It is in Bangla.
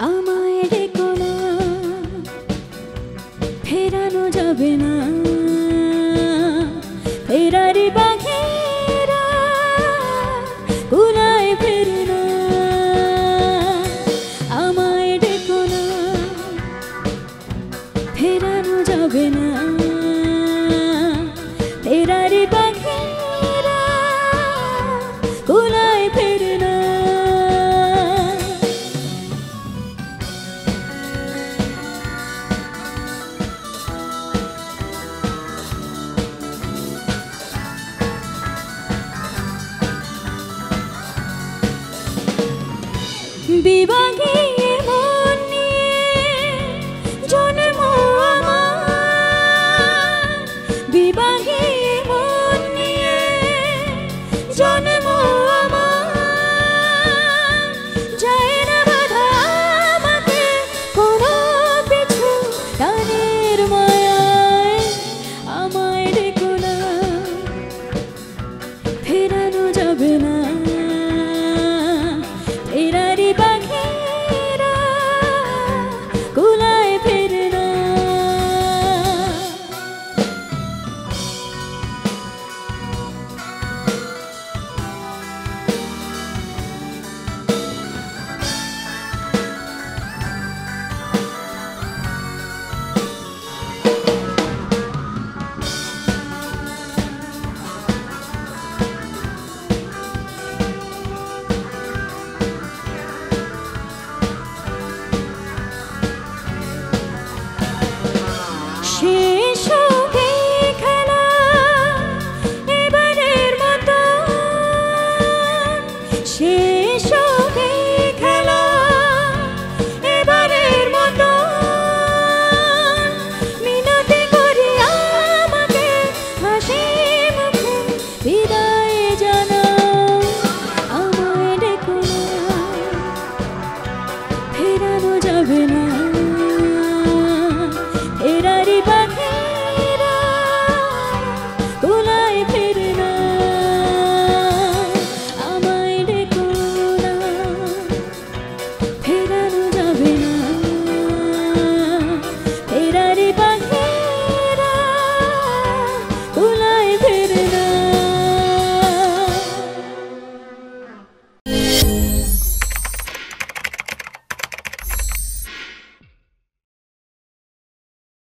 আমায় ডেকো না, ফেরানো যাবে না, ফেরারি পাখিরা কুলায় ফেরে না। আমায় ডেকো না, ফেরানো যাবে না, ফেরারি পাখিরা কুলায় ফেরে না। বিভাগে মন নিয়ে জন্ম আমার, বিভাগে মন নিয়ে জন্ম আমার, যায় না বাধা আমাকে কোনো পিছু টানের মায়ায়। আমায় ডেকো না, ফেরানো যাবে না, ফেরারি পাখিরা কুলায় ফেরে না। শেষ হবে খেলা এবারের মতো, শেষ হবে খেলা এবারের মতো, মিনতি করি আমাকে হাসি মুখে বিদায় জানাও। আমায় ডেকো না, ফেরানো যাবে না,